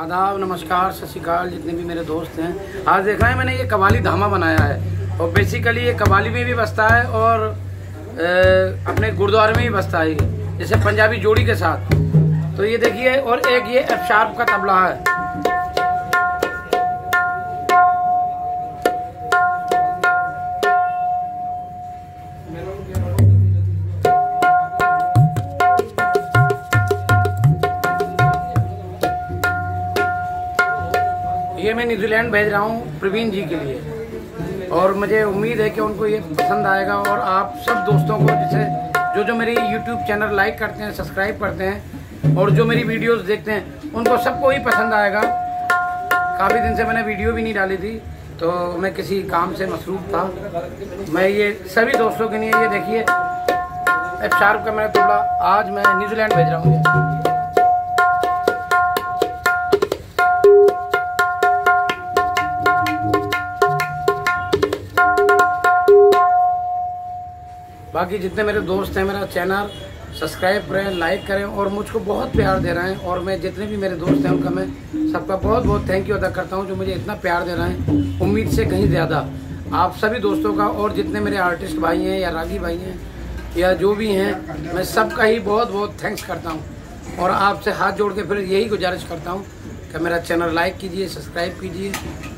आदाब, नमस्कार, सत श्री अकाल जितने भी मेरे दोस्त हैं। आज देखा है मैंने ये कवाली धामा बनाया है और बेसिकली ये कवाली में भी बजता है और अपने गुरुद्वारे में भी बजता है, जैसे पंजाबी जोड़ी के साथ। तो ये देखिए, और एक ये एफ शार्प का तबला है। ये मैं न्यूजीलैंड भेज रहा हूँ प्रवीण जी के लिए, और मुझे उम्मीद है कि उनको ये पसंद आएगा। और आप सब दोस्तों को जिसे जो मेरी यूट्यूब चैनल लाइक करते हैं, सब्सक्राइब करते हैं और जो मेरी वीडियोस देखते हैं, उनको सबको ही पसंद आएगा। काफ़ी दिन से मैंने वीडियो भी नहीं डाली थी, तो मैं किसी काम से मसरूफ था। मैं ये सभी दोस्तों के लिए, ये देखिए एफ शार्प का मेरा तबला आज मैं न्यूजीलैंड भेज रहा हूँ। बाकी जितने मेरे दोस्त हैं, मेरा चैनल सब्सक्राइब करें, लाइक करें और मुझको बहुत प्यार दे रहे हैं। और मैं जितने भी मेरे दोस्त हैं उनका मैं सबका बहुत बहुत थैंक यू अदा करता हूं, जो मुझे इतना प्यार दे रहे हैं, उम्मीद से कहीं ज़्यादा। आप सभी दोस्तों का और जितने मेरे आर्टिस्ट भाई हैं या रागी भाई हैं या जो भी हैं, मैं सबका ही बहुत बहुत थैंक्स करता हूँ। और आपसे हाथ जोड़ के फिर यही गुजारिश करता हूँ कि मेरा चैनल लाइक कीजिए, सब्सक्राइब कीजिए